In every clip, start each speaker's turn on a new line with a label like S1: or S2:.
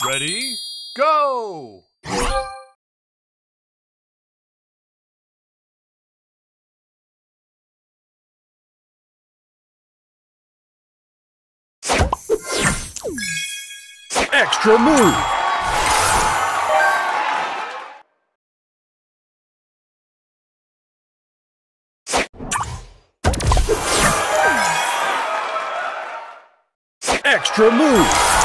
S1: Ready, go!
S2: Extra move! Extra move!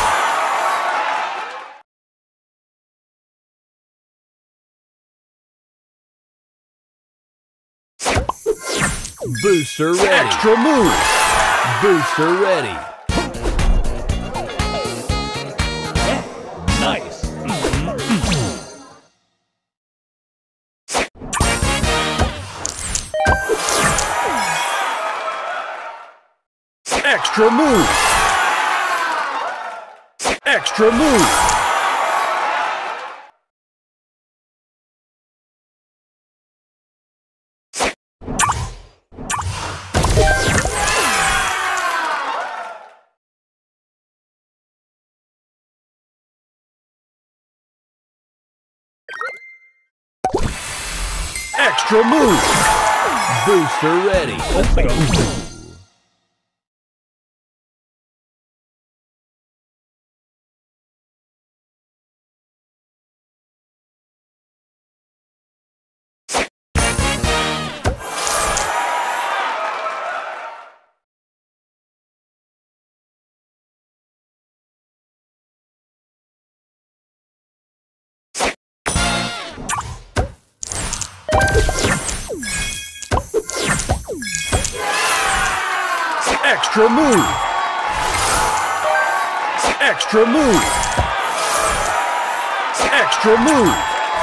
S2: Booster ready! Extra move! Booster ready!
S3: Nice!
S2: Extra move! Extra move! Extra move! Booster ready!
S3: Let's go!
S2: Extra move! Extra move! Extra move!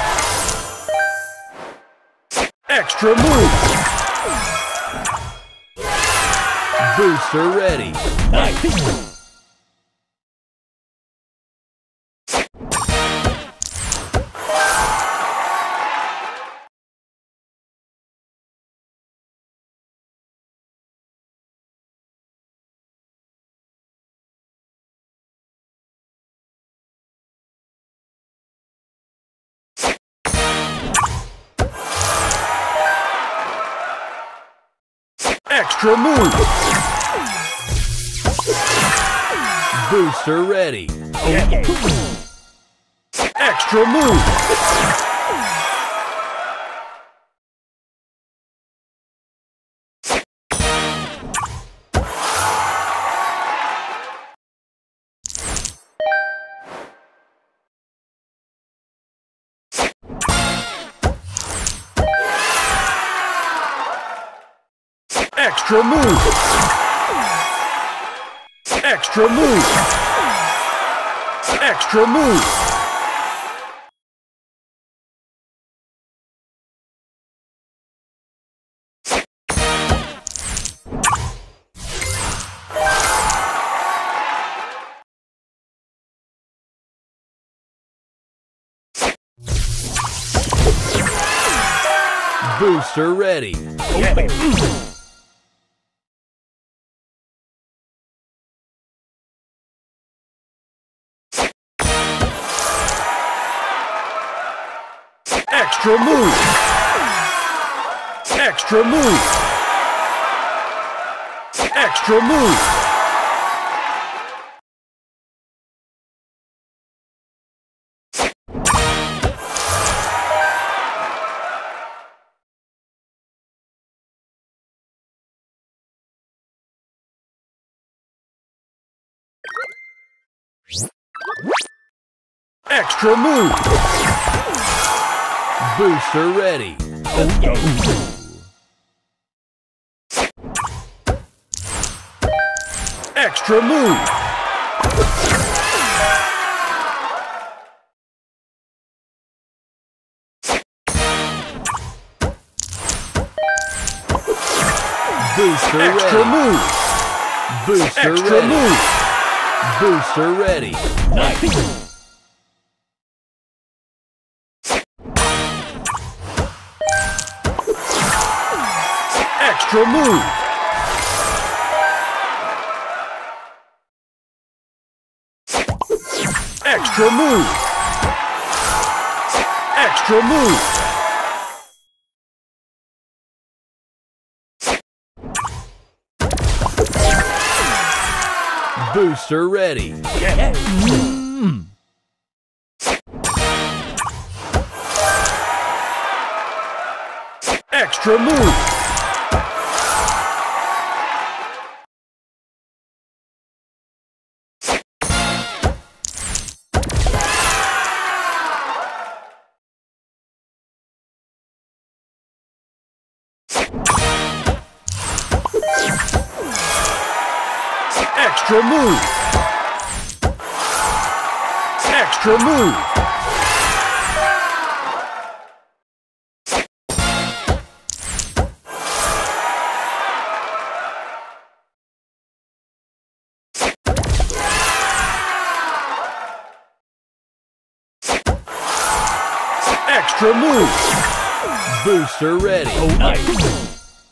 S2: Extra move! Booster ready!
S3: Nice!
S2: Extra move! Booster ready! Extra move! Extra move! Extra move! Extra move! Booster ready! Extra move! Extra move! Extra move! Extra move! Booster ready!
S3: Let's go!
S2: Extra move! Booster extra ready! Move! Booster extra ready! Move! Booster ready!
S3: Nice!
S2: Extra move! Extra Extra move! Extra move! Booster ready! Extra move! Extra move! Extra move! Extra move! Booster ready!
S3: Oh, nice.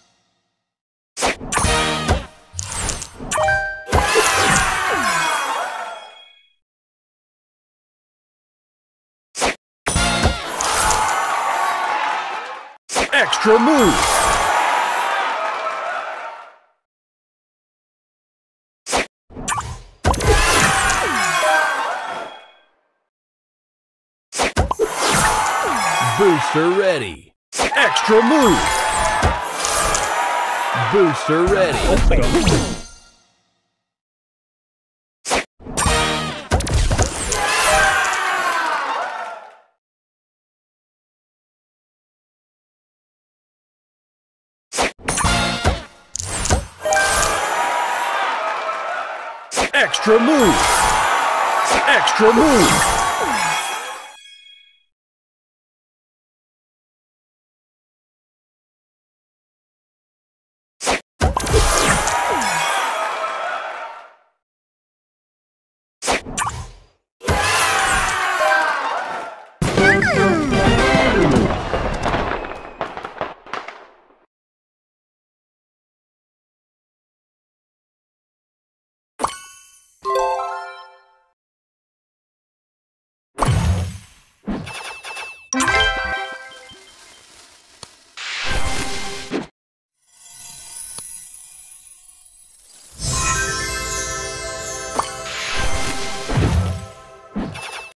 S2: Extra move! Booster ready! Extra move! Booster ready! Extra move! Extra move!